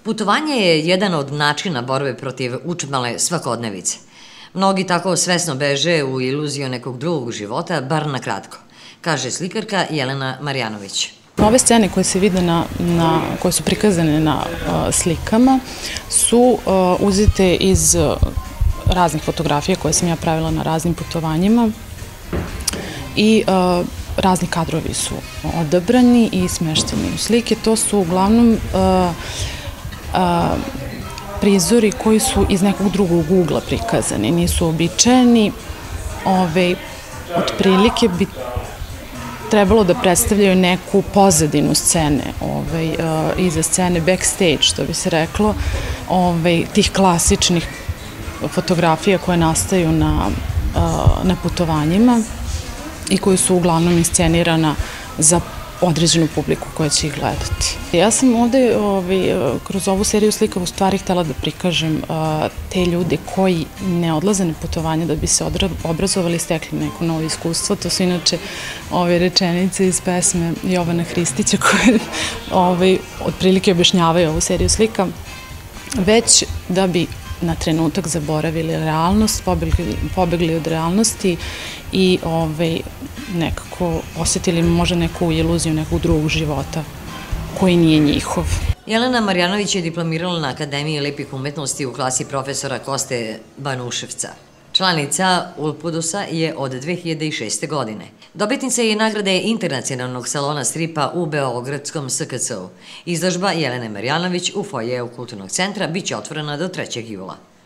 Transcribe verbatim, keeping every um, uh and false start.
Putovanje je jedan od načina borbe protiv učmale svakodnevice. Mnogi tako svesno beže u iluziju nekog drugog života, bar na kratko, kaže slikarka Jelena Marjanović. Ove scene koje se vide na, na, koje su prikazane na uh, slikama su uh, uzete iz uh, raznih fotografija koje sam ja pravila na raznim putovanjima i uh, razni kadrovi su odabrani i smešteni u slike. To su uglavnom uh, uh, prizori koji su iz nekog drugog ugla prikazani, nisu običajeni. Ove, otprilike bi trebalo da predstavljaju neku pozadinu scene, ovaj, uh, iza scene, backstage, što bi se reklo, ovaj, tih klasičnih fotografija koje nastaju na, uh, na putovanjima i koje su uglavnom inscenirana za određenu publiku koja će ih gledati. Ja sam ovde ovaj, kroz ovu seriju slika u stvari htela da prikažem uh, te ljude koji ne odlaze na putovanje da bi se obrazovali i stekli neko novo iskustvo. To su inače ove rečenice iz pesme Jovana Hristića koje ovaj, otprilike objašnjavaju ovu seriju slika, već da bi na trenutak zaboravili realnost, pobegli, pobegli od realnosti i ovaj, nekako osjetili možda neku iluziju nekog drugog života koji nije njihov. Jelena Marjanović je diplomirala na Akademiji lepih umetnosti u klasi profesora Koste Banuševca. Članica Ulpudusa je od dve hiljade šeste. godine. Dobitnica je nagrade Internacionalnog salona stripa u Beogradskom S K C-u. Izložba Jelene Marjanović u foajeu Kulturnog centra biće otvorena do trećeg jula.